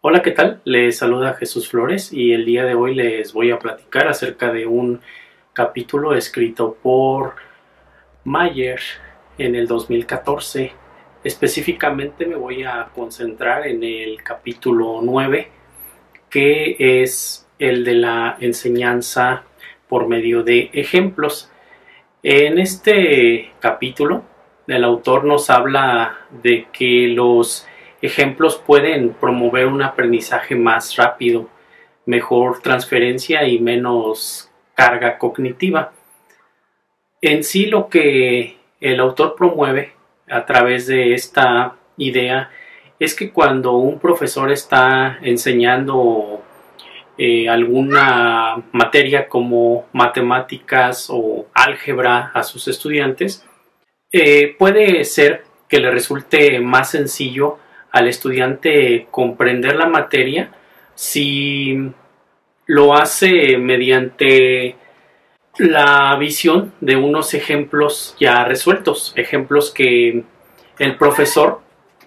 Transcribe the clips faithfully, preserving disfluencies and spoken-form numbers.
Hola, ¿qué tal? Les saluda Jesús Flores y el día de hoy les voy a platicar acerca de un capítulo escrito por Mayer en el dos mil catorce. Específicamente me voy a concentrar en el capítulo nueve, que es el de la enseñanza por medio de ejemplos. En este capítulo, el autor nos habla de que los ejemplos pueden promover un aprendizaje más rápido, mejor transferencia y menos carga cognitiva. En sí, lo que el autor promueve a través de esta idea es que cuando un profesor está enseñando eh, alguna materia como matemáticas o álgebra a sus estudiantes, eh, puede ser que le resulte más sencillo al estudiante comprender la materia si lo hace mediante la visión de unos ejemplos ya resueltos, ejemplos que el profesor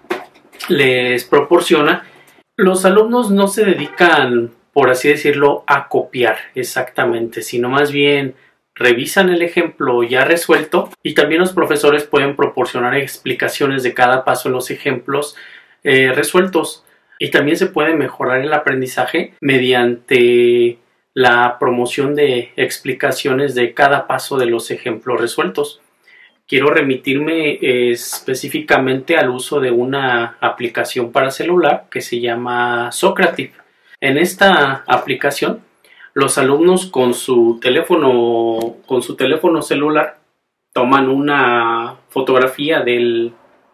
les proporciona. Los alumnos no se dedican, por así decirlo, a copiar exactamente, sino más bien revisan el ejemplo ya resuelto, y también los profesores pueden proporcionar explicaciones de cada paso en los ejemplos eh, resueltos. Y también se puede mejorar el aprendizaje mediante la promoción de explicaciones de cada paso de los ejemplos resueltos. Quiero remitirme eh, específicamente al uso de una aplicación para celular que se llama Socrative. En esta aplicación, los alumnos con su teléfono, con su teléfono celular toman una fotografía del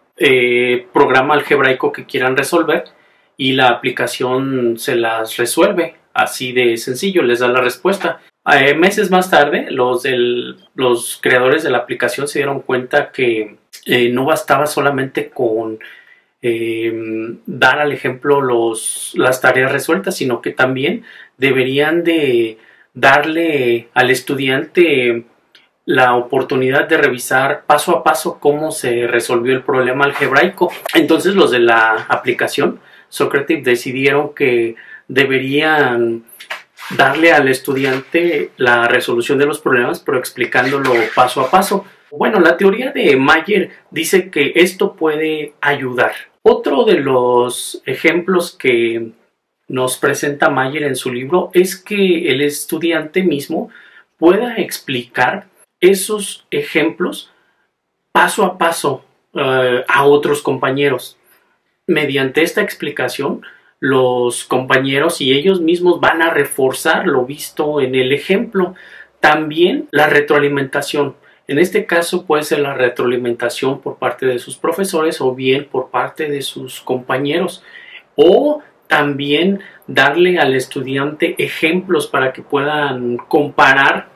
eh, programa algebraico que quieran resolver y la aplicación se las resuelve. Así de sencillo, les da la respuesta. Eh, meses más tarde, los, del, los creadores de la aplicación se dieron cuenta que eh, no bastaba solamente con eh, dar al ejemplo los, las tareas resueltas, sino que también deberían de darle al estudiante la oportunidad de revisar paso a paso cómo se resolvió el problema algebraico. Entonces los de la aplicación Socrative decidieron que deberían darle al estudiante la resolución de los problemas, pero explicándolo paso a paso. Bueno, la teoría de Mayer dice que esto puede ayudar. Otro de los ejemplos que nos presenta Mayer en su libro es que el estudiante mismo pueda explicar esos ejemplos paso a paso uh, a otros compañeros. Mediante esta explicación, los compañeros y ellos mismos van a reforzar lo visto en el ejemplo. También la retroalimentación. En este caso puede ser la retroalimentación por parte de sus profesores o bien por parte de sus compañeros. O también darle al estudiante ejemplos para que puedan comparar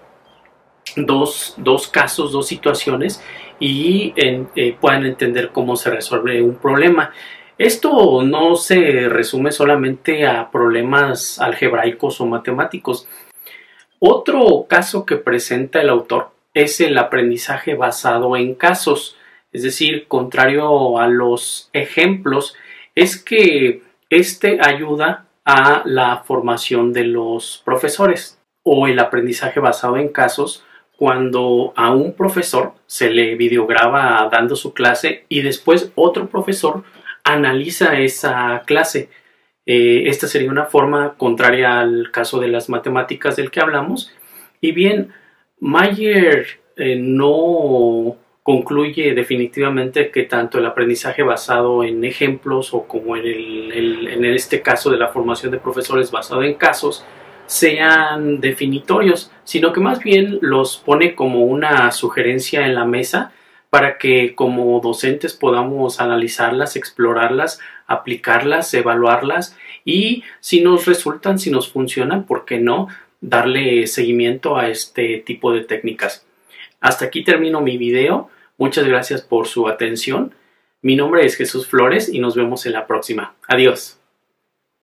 dos, dos casos, dos situaciones y en, eh, puedan entender cómo se resuelve un problema. Esto no se resume solamente a problemas algebraicos o matemáticos. Otro caso que presenta el autor es el aprendizaje basado en casos. Es decir, contrario a los ejemplos, es que este ayuda a la formación de los profesores. O el aprendizaje basado en casos, cuando a un profesor se le videograba dando su clase y después otro profesor analiza esa clase. Eh, esta sería una forma contraria al caso de las matemáticas del que hablamos. Y bien, Mayer eh, no concluye definitivamente que tanto el aprendizaje basado en ejemplos o como en, el, el, en este caso de la formación de profesores basado en casos sean definitorios, sino que más bien los pone como una sugerencia en la mesa para que como docentes podamos analizarlas, explorarlas, aplicarlas, evaluarlas y si nos resultan, si nos funcionan, ¿por qué no darle seguimiento a este tipo de técnicas? Hasta aquí termino mi video. Muchas gracias por su atención. Mi nombre es Jesús Flores y nos vemos en la próxima. Adiós.